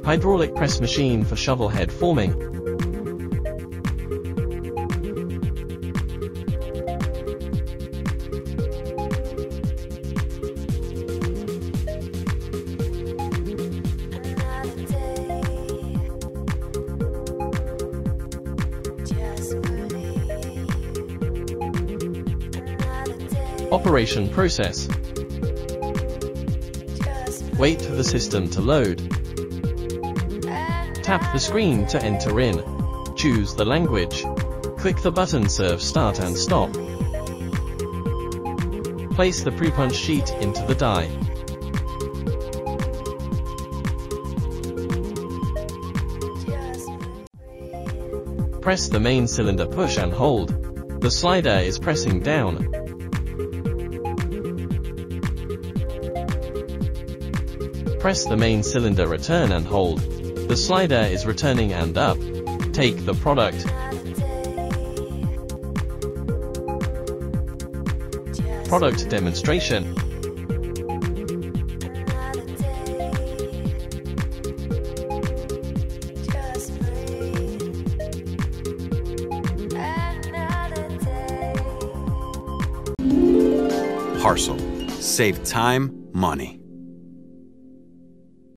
Hydraulic press machine for shovel head forming. Operation process. Wait for the system to load. Tap the screen to enter in. Choose the language. Click the button Serve Start and Stop. Place the pre-punch sheet into the die. Press the main cylinder, push and hold. The slider is pressing down. Press the main cylinder, return and hold. The slider is returning and up. Take the product. Product demonstration. HARSLE. Save time, money.